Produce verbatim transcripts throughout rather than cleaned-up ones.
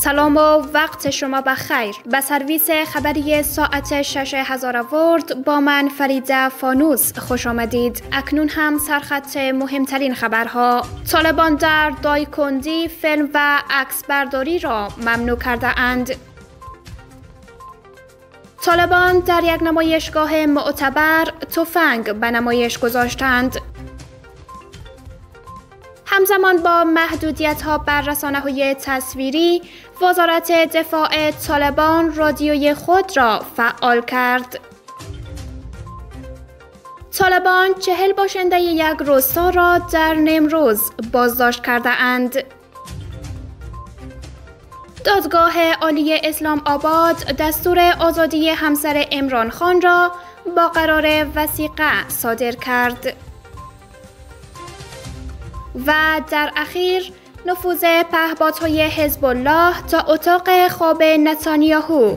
سلام و وقت شما بخیر. به سرویس خبری ساعت شش هزارورد با من فریده فانوس خوش آمدید. اکنون هم سرخط مهمترین خبرها. طالبان در دایکندی فیلم و عکس برداری را ممنوع کرده اند. طالبان در یک نمایشگاه معتبر تفنگ به نمایش گذاشتند. همزمان با محدودیت‌ها بر رسانه‌های تصویری، وزارت دفاع طالبان رادیوی خود را فعال کرد. طالبان چهل باشنده یک روستا را در نیمروز بازداشت کرده اند. دادگاه عالی اسلام آباد دستور آزادی همسر عمران خان را با قرار وثیقه صادر کرد. و در اخیر نفوذ پهپادهای حزب الله تا اتاق خواب نتانیاهو.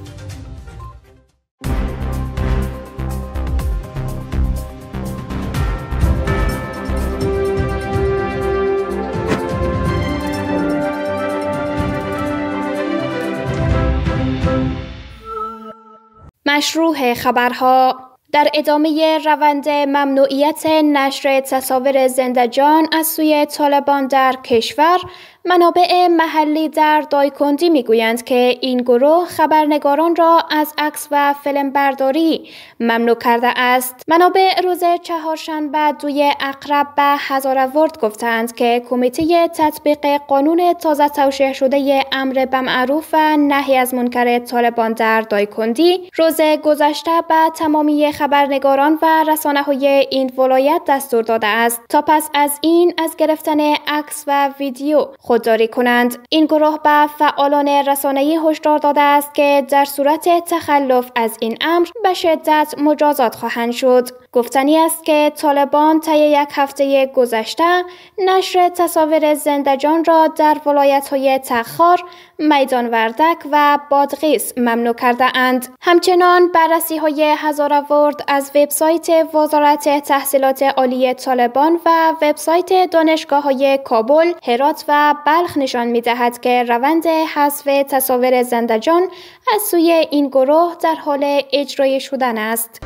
مشروع خبرها. در ادامه روند ممنوعیت نشر تصاویر زنده‌جان از سوی طالبان در کشور، منابع محلی در دایکندی میگویند که این گروه خبرنگاران را از عکس و فیلم برداری ممنوع کرده است. منابع روز چهارشنبه دوی اقرب به هزارورد گفتند که کمیته تطبیق قانون تازه توشیح شده امر بالمعروف و نهی از منکر طالبان در دایکندی روز گذشته به تمامی خبرنگاران و رسانه‌های این ولایت دستور داده است تا پس از این از گرفتن عکس و ویدیو خودداری کنند. این گروه به فعالان رسانه‌ای هشدار داده است که در صورت تخلف از این امر به شدت مجازات خواهند شد. گفتنی است که طالبان طی یک هفته گذشته نشر تصاویر زنده‌جان را در ولایت‌های تخار، میدان وردک و بادغیس ممنوع کرده اند. همچنان بررسی‌های هزارورد از وبسایت وزارت تحصیلات عالی طالبان و وبسایت دانشگاه‌های کابل، هرات و بلخ نشان می‌دهد که روند حذف تصاویر زنده‌جان از سوی این گروه در حال اجرای شدن است.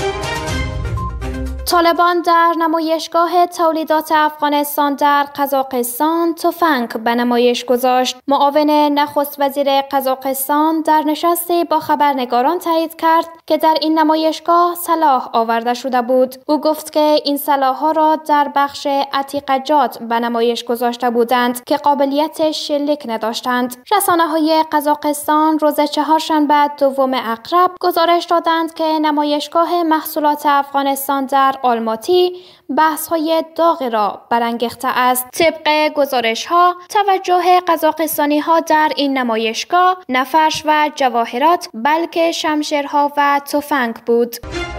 طالبان در نمایشگاه تولیدات افغانستان در قزاقستان تفنگ به نمایش گذاشت. معاون نخست وزیر قزاقستان در نشستی با خبرنگاران تایید کرد که در این نمایشگاه سلاح آورده شده بود. او گفت که این سلاح‌ها را در بخش عتیقجات به نمایش گذاشته بودند که قابلیت شلیک نداشتند. رسانه‌های قزاقستان روز چهارشنبه دوم اقرب گزارش دادند که نمایشگاه محصولات افغانستان در آلماتی بحث‌های داغی را برانگیخته است. طبق گزارش‌ها توجه قزاقستانی‌ها در این نمایشگاه نفرش و جواهرات بلکه شمشیرها و تفنگ بود.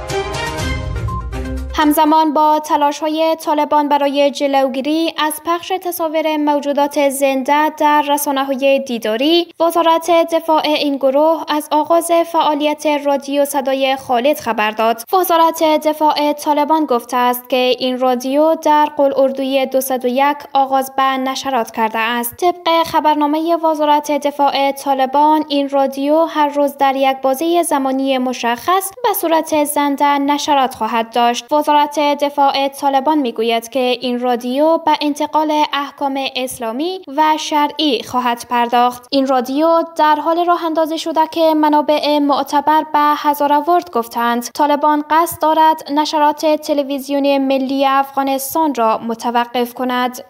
همزمان با تلاش‌های طالبان برای جلوگیری از پخش تصاویر موجودات زنده در رسانه‌های دیداری، وزارت دفاع این گروه از آغاز فعالیت رادیو صدای خالد خبر داد. وزارت دفاع طالبان گفته است که این رادیو در قلعه‌اردوی دویست و یک آغاز به نشرات کرده است. طبق خبرنامه وزارت دفاع طالبان، این رادیو هر روز در یک بازه زمانی مشخص به صورت زنده نشرات خواهد داشت. وزارت دفاع طالبان میگوید که این رادیو به انتقال احکام اسلامی و شرعی خواهد پرداخت. این رادیو در حال راه اندازی شده که منابع معتبر به هزارورد گفتند طالبان قصد دارد نشرات تلویزیونی ملی افغانستان را متوقف کند.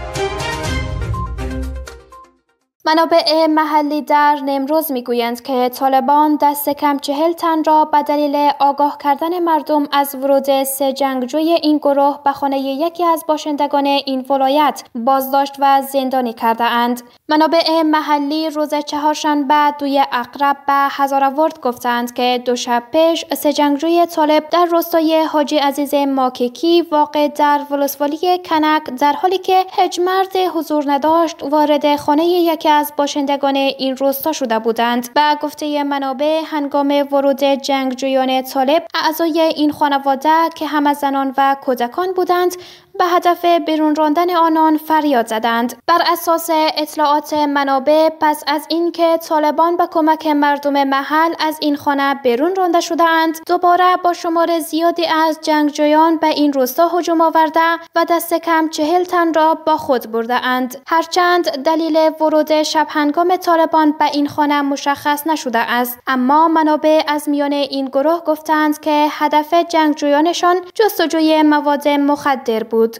منابع محلی در نیمروز میگویند که طالبان دست کم چهل تن را به دلیل آگاه کردن مردم از ورود سه جنگجوی این گروه به خانه یکی از باشندگان این ولایت بازداشت و زندانی کرده اند. منابع محلی روز چهارشنبه دوی اقرب به هزارورد گفتند که دو شب پیش سه جنگجوی طالب در روستای حاجی عزیز ماککی واقع در ولسوالی کنک در حالی که هیچ مرد حضور نداشت وارد خانه یکی از باشندگان این روستا شده بودند. به گفته منابع هنگام ورود جنگجویان طالب، اعضای این خانواده که همه زنان و کودکان بودند به هدف بیرون راندن آنان فریاد زدند. بر اساس اطلاعات منابع، پس از اینکه طالبان به کمک مردم محل از این خانه بیرون رانده شدند، دوباره با شمار زیادی از جنگجویان به این روستا هجوم آورده و دست کم چهل تن را با خود برده اند. هرچند دلیل ورود شب هنگام طالبان به این خانه مشخص نشده است، اما منابع از میان این گروه گفتند که هدف جنگجویانشان جستجوی مواد مخدر بود.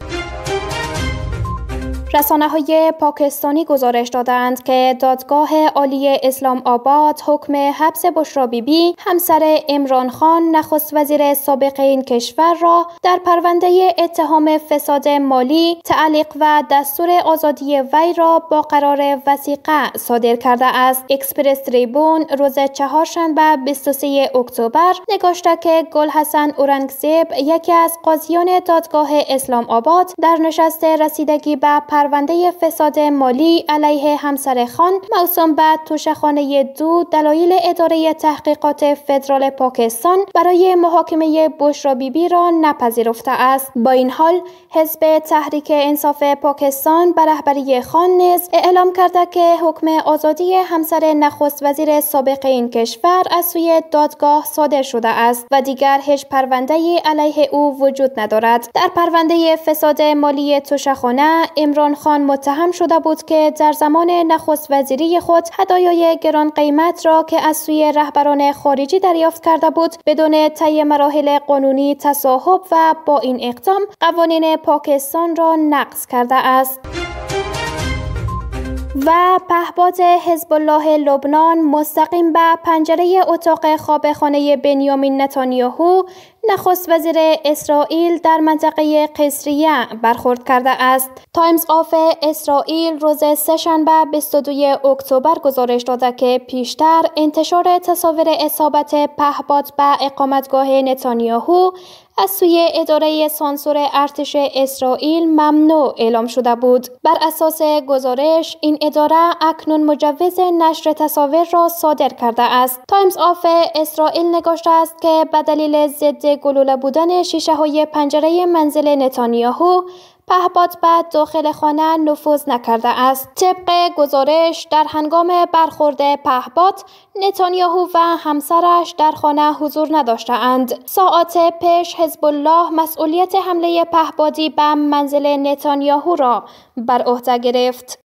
رسانه‌های پاکستانی گزارش دادند که دادگاه عالی اسلام آباد حکم حبس بشرا بیبی، همسر عمران خان نخست وزیر سابق این کشور را در پرونده اتهام فساد مالی، تعلیق و دستور آزادی وی را با قرار وثیقه صادر کرده است. اکسپرس تریبون روز چهارشنبه بیست و سوم اکتبر نگاشته که گلحسن اورنگزیب، یکی از قاضیان دادگاه اسلام آباد، در نشست رسیدگی به پرونده فساد مالی علیه همسر خان موسوم به توشه‌خانه دو دلایل اداره تحقیقات فدرال پاکستان برای محاکمه بشرا بیبی را نپذیرفته است. با این حال حزب تحریک انصاف پاکستان به رهبری خان نیز اعلام کرده که حکم آزادی همسر نخست وزیر سابق این کشور از سوی دادگاه صادر شده است و دیگر هیچ پرونده‌ای علیه او وجود ندارد. در پرونده فساد مالی توشه‌خانه، عمران خان متهم شده بود که در زمان نخست وزیری خود هدایای گران قیمت را که از سوی رهبران خارجی دریافت کرده بود بدون طی مراحل قانونی تصاحب و با این اقدام قوانین پاکستان را نقض کرده است. و پهپاد حزب الله لبنان مستقیم به پنجره اتاق خواب خانه بنیامین نتانیاهو، نخست وزیر اسرائیل، در منطقه قصریه برخورد کرده است. تایمز آف اسرائیل روز سه‌شنبه بیست و دوم اکتبر گزارش داده که پیشتر انتشار تصاویر اصابت پهپاد به اقامتگاه نتانیاهو از سوی اداره سانسور ارتش اسرائیل ممنوع اعلام شده بود. بر اساس گزارش، این اداره اکنون مجوز نشر تصاویر را صادر کرده است. تایمز آف اسرائیل نگاشته است که به دلیل ضد گلوله بودن شیشه های پنجره منزل نتانیاهو، پهپاد به داخل خانه نفوذ نکرده است. طبق گزارش، در هنگام برخورد پهپاد، نتانیاهو و همسرش در خانه حضور نداشته‌اند. ساعات پیش حزب الله مسئولیت حمله پهپادی به منزل نتانیاهو را بر عهده گرفت.